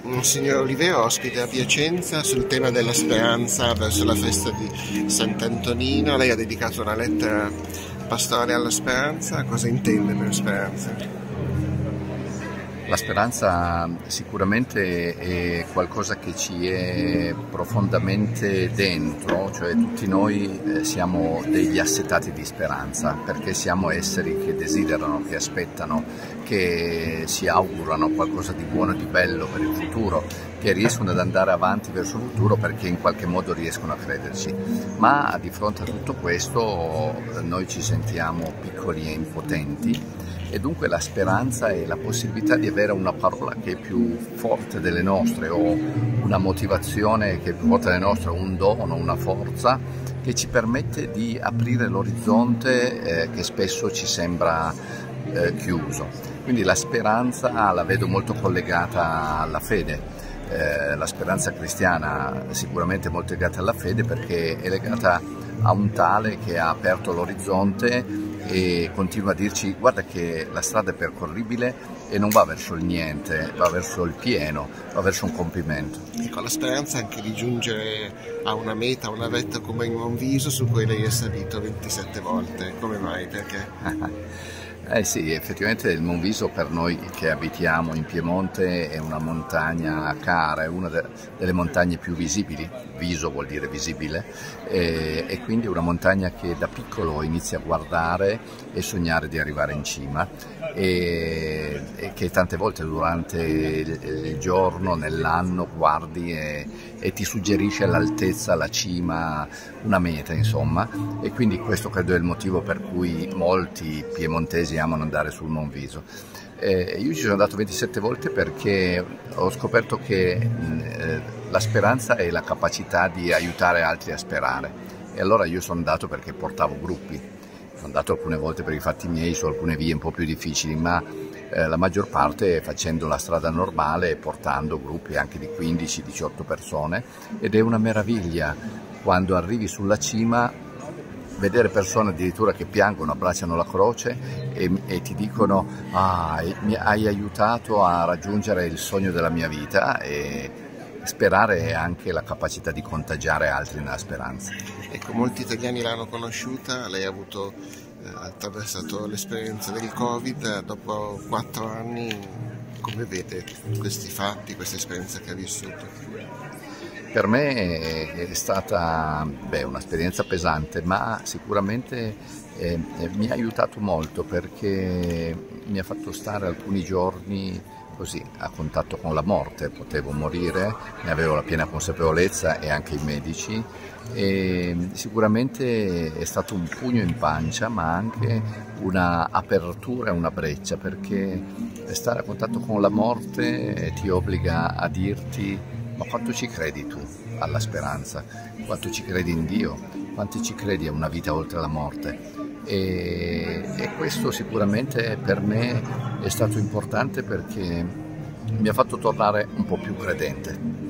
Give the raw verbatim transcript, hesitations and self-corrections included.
Monsignor Olivero, ospite a Piacenza sul tema della speranza verso la festa di Sant'Antonino. Lei ha dedicato una lettera pastorale alla speranza. Cosa intende per speranza? La speranza sicuramente è qualcosa che ci è profondamente dentro, cioè tutti noi eh, siamo degli assetati di speranza, perché siamo esseri che desiderano, che aspettano, che si augurano qualcosa di buono e di bello per il futuro, che riescono ad andare avanti verso il futuro perché in qualche modo riescono a crederci. Ma di fronte a tutto questo noi ci sentiamo piccoli e impotenti. E dunque la speranza è la possibilità di avere una parola che è più forte delle nostre, o una motivazione che è più forte delle nostre, un dono, una forza che ci permette di aprire l'orizzonte eh, che spesso ci sembra eh, chiuso. Quindi la speranza la vedo molto collegata alla fede. Eh, la speranza cristiana sicuramente è molto legata alla fede, perché è legata a un tale che ha aperto l'orizzonte e continua a dirci: guarda che la strada è percorribile e non va verso il niente, va verso il pieno, va verso un compimento. E con la speranza anche di giungere a una meta, a una vetta come in Monviso, su cui lei è salito ventisette volte. Come mai? Perché? Eh sì, effettivamente il Monviso per noi che abitiamo in Piemonte è una montagna cara, è una de delle montagne più visibili. Viso vuol dire visibile, e, e quindi è una montagna che da piccolo inizia a guardare e sognare di arrivare in cima, e, e che tante volte durante il, il giorno, nell'anno, guardi e, e ti suggerisce l'altezza, la cima, una meta insomma. E quindi questo credo è il motivo per cui molti piemontesi amano andare sul Monviso. Eh, io ci sono andato ventisette volte perché ho scoperto che eh, la speranza è la capacità di aiutare altri a sperare, e allora io sono andato perché portavo gruppi. Sono andato alcune volte per i fatti miei su alcune vie un po' più difficili, ma eh, la maggior parte facendo la strada normale e portando gruppi anche di quindici diciotto persone, ed è una meraviglia quando arrivi sulla cima vedere persone addirittura che piangono, abbracciano la croce e, e ti dicono: ah, mi hai aiutato a raggiungere il sogno della mia vita. E sperare è anche la capacità di contagiare altri nella speranza. Ecco, molti italiani l'hanno conosciuta, lei ha avuto eh, attraversato l'esperienza del Covid, dopo quattro anni come vede questi fatti, questa esperienza che ha vissuto? Per me è stata beh, un'esperienza pesante, ma sicuramente eh, mi ha aiutato molto, perché mi ha fatto stare alcuni giorni così a contatto con la morte. Potevo morire, ne avevo la piena consapevolezza, e anche i medici, e sicuramente è stato un pugno in pancia, ma anche una apertura e una breccia, perché stare a contatto con la morte ti obbliga a dirti: ma quanto ci credi tu alla speranza? Quanto ci credi in Dio? Quanto ci credi a una vita oltre la morte? E, e questo sicuramente per me è stato importante, perché mi ha fatto tornare un po' più credente.